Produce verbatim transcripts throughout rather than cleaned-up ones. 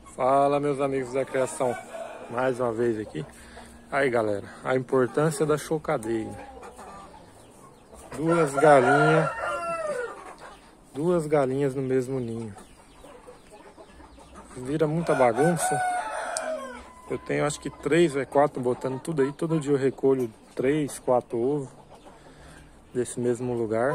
Fala, meus amigos da criação, mais uma vez aqui. Aí, galera, a importância da chocadeira. Duas galinhas, duas galinhas no mesmo ninho. Vira muita bagunça. Eu tenho acho que três ou quatro botando tudo aí. Todo dia eu recolho três, quatro ovos desse mesmo lugar.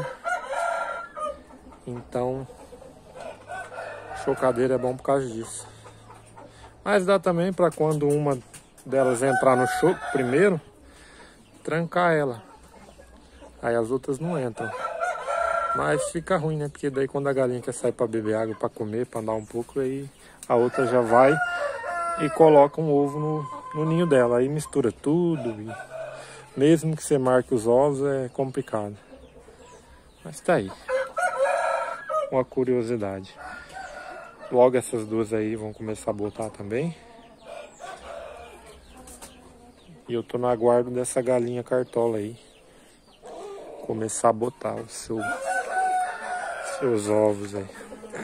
Então, chocadeira é bom por causa disso. Mas dá também para quando uma delas entrar no choco primeiro, trancar ela. Aí as outras não entram. Mas fica ruim, né? Porque daí quando a galinha quer sair para beber água, para comer, para andar um pouco, aí a outra já vai e coloca um ovo no, no ninho dela. Aí mistura tudo. E mesmo que você marque os ovos, é complicado. Mas tá aí. Uma curiosidade. Logo essas duas aí vão começar a botar também. E eu tô no aguardo dessa galinha cartola aí começar a botar os seu, seus ovos aí.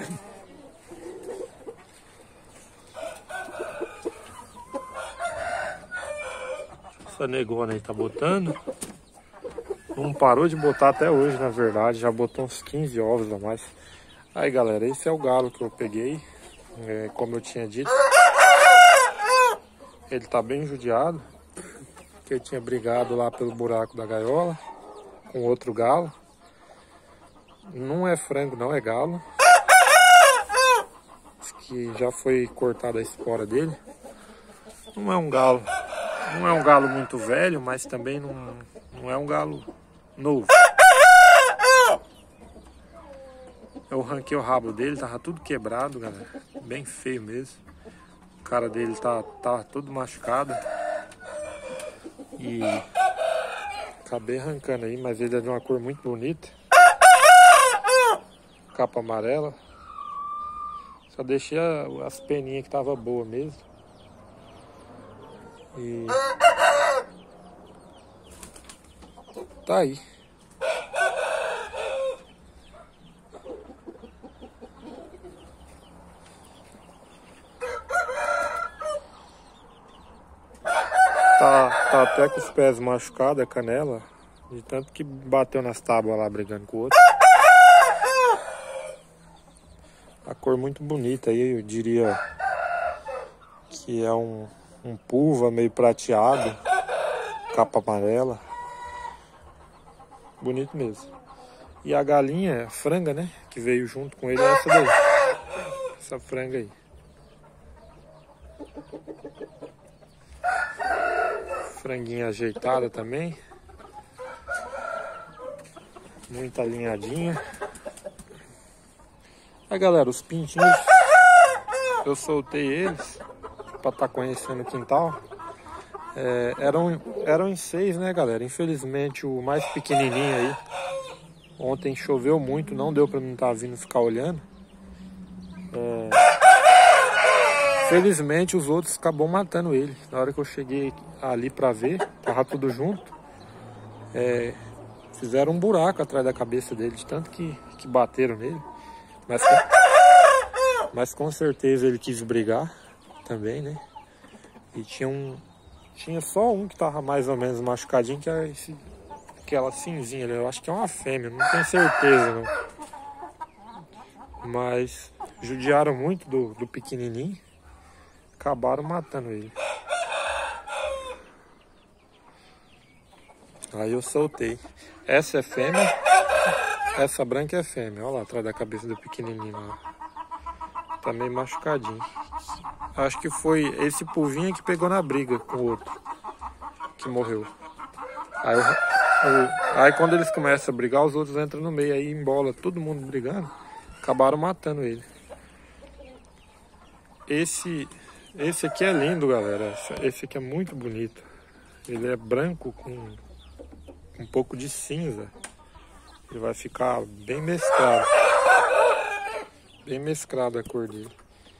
Essa negona aí tá botando. Não parou de botar até hoje, na verdade. Já botou uns quinze ovos a mais. Aí, galera, esse é o galo que eu peguei, é, como eu tinha dito. Ele tá bem judiado, porque eu tinha brigado lá pelo buraco da gaiola com outro galo. Não é frango, não, é galo. Diz que já foi cortada a espora dele. Não é um galo, não é um galo muito velho, mas também não, não é um galo novo. Eu ranquei o rabo dele, tava tudo quebrado, galera. Bem feio mesmo. O cara dele tá, tá todo machucado. E acabei arrancando aí, mas ele é de uma cor muito bonita. Capa amarela. Só deixei a, as peninhas que tava boa mesmo. E tá aí. Tá, tá até com os pés machucados, a canela, de tanto que bateu nas tábuas lá brigando com o outro. A cor muito bonita aí, eu diria que é um, um pulva meio prateado, capa amarela. Bonito mesmo. E a galinha, a franga, né, que veio junto com ele é essa daí. Essa franga aí. Franguinha ajeitada também. Muito alinhadinha. Aí, galera, os pintinhos eu soltei eles pra estar conhecendo o quintal. É, eram, eram em seis, né, galera? Infelizmente o mais pequenininho aí, ontem choveu muito, não deu pra mim estar vindo ficar olhando. É, Felizmente os outros acabou matando ele. Na hora que eu cheguei ali pra ver, tava tudo junto. É, fizeram um buraco atrás da cabeça dele, de tanto que, que bateram nele. Mas, mas com certeza ele quis brigar também, né? E tinha um. Tinha só um que tava mais ou menos machucadinho, que era esse, aquela cinzinha ali. Eu acho que é uma fêmea, não tenho certeza não. Mas judiaram muito do, do pequenininho. Acabaram matando ele. Aí eu soltei. Essa é fêmea. Essa branca é fêmea. Olha lá atrás da cabeça do pequenininho lá. Tá meio machucadinho. Acho que foi esse pulvinho que pegou na briga com o outro, que morreu. Aí, eu, eu, aí quando eles começam a brigar, os outros entram no meio. Aí embola todo mundo brigando. Acabaram matando ele. Esse... Esse aqui é lindo, galera. Esse aqui é muito bonito. Ele é branco com um pouco de cinza. Ele vai ficar bem mesclado. Bem mesclado a cor dele.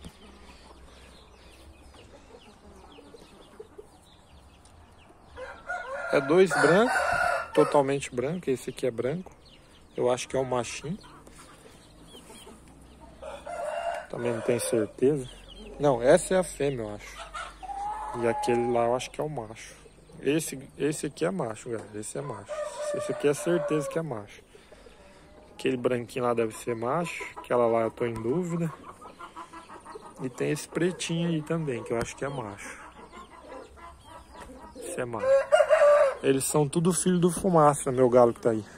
É dois brancos, totalmente branco. Esse aqui é branco. Eu acho que é um machinho. Também não tenho certeza. Não, essa é a fêmea, eu acho. E aquele lá eu acho que é o macho. Esse, esse aqui é macho, galera. Esse é macho. Esse aqui é certeza que é macho. Aquele branquinho lá deve ser macho. Aquela lá eu tô em dúvida. E tem esse pretinho aí também, que eu acho que é macho. Esse é macho. Eles são tudo filho do Fumaça, meu galo que tá aí.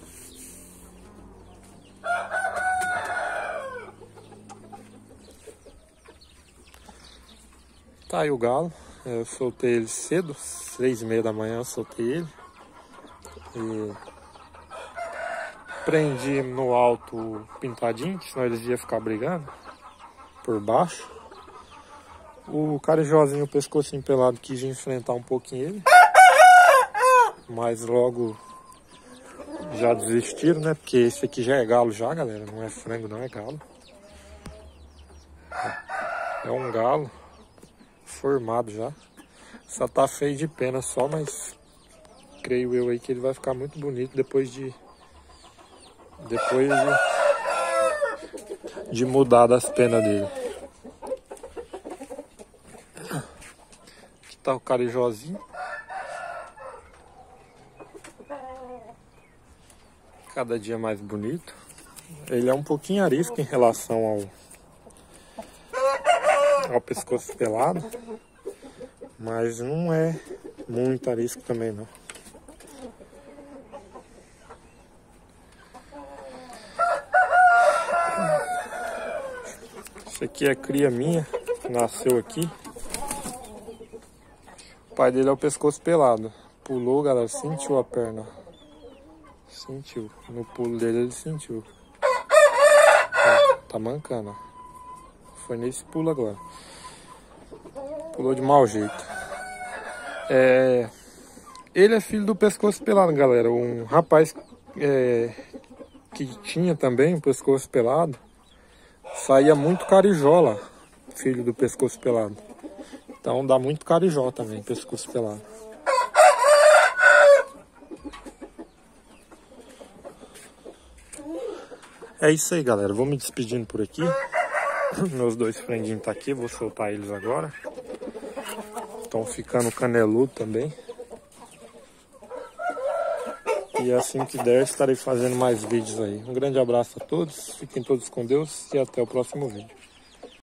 Tá aí o galo. Eu soltei ele cedo, seis e meia da manhã eu soltei ele. E prendi no alto pintadinho, senão eles iam ficar brigando por baixo. O carijózinho, o pescocinho pelado, quis enfrentar um pouquinho ele. Mas logo já desistiram, né? Porque esse aqui já é galo já, galera. Não é frango, não é galo. É um galo formado já. Só tá feio de pena só, mas creio eu aí que ele vai ficar muito bonito depois de depois de, de mudar das penas dele. Aqui tá o carijózinho. Cada dia mais bonito. Ele é um pouquinho arisco em relação ao ao pescoço pelado, mas não é muito arisco também não. Esse aqui é cria minha, nasceu aqui. O pai dele é o pescoço pelado. Pulou, galera, sentiu a perna. Sentiu. No pulo dele ele sentiu. Ó, tá mancando, ó. Foi nesse pulo agora. Pulou de mau jeito. É... Ele é filho do pescoço pelado, galera. Um rapaz é... que tinha também o pescoço pelado. Saía muito carijó lá. Filho do pescoço pelado. Então dá muito carijó também, pescoço pelado. É isso aí, galera. Vou me despedindo por aqui. Meus dois franguinhos tá aqui, vou soltar eles agora. Estão ficando caneludo também. E assim que der, estarei fazendo mais vídeos aí. Um grande abraço a todos, fiquem todos com Deus e até o próximo vídeo.